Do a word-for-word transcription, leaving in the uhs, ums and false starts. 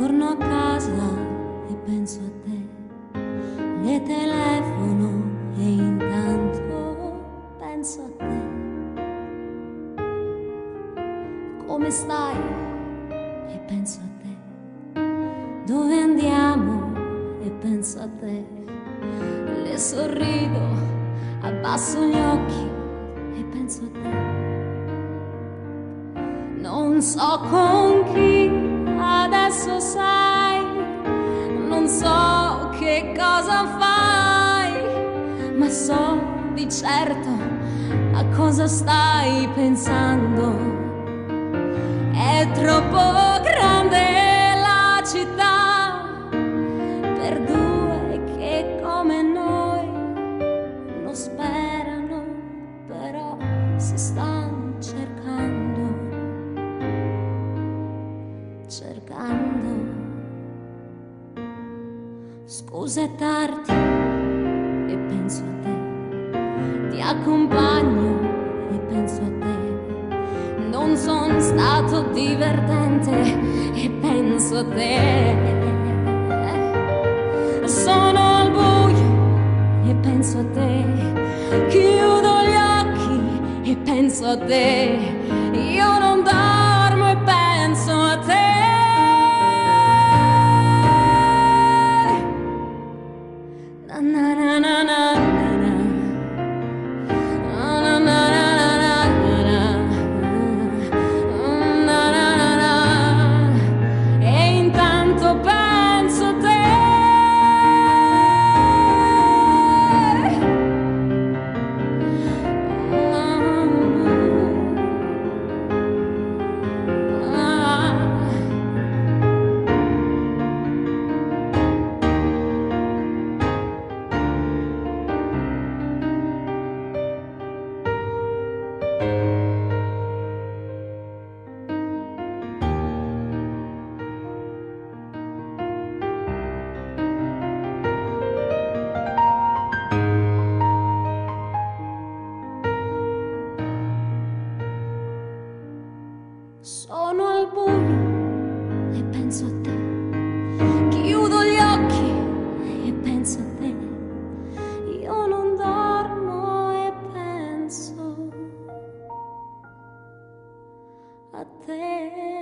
Torno a casa e penso a te, le telefono e intanto penso a te. Come stai? E penso a te. Dove andiamo? E penso a te. Le sorrido, abbasso gli occhi e penso a te. Non so con chi adesso sei, non so che cosa fai, ma so di certo a cosa stai pensando. È troppo grande la città per due che come noi non sperano, però si stanno cercando, cercando. Scusa è tardi e penso a te, ti accompagno e penso a te. Non son stato divertente e penso a te. Sono al buio e penso a te. Chiudo gli occhi e penso a te. Io non dormo e penso a te. Na na na na na. Sono al buio e penso a te. Chiudo gli occhi e penso a te. Io non dormo e penso a te.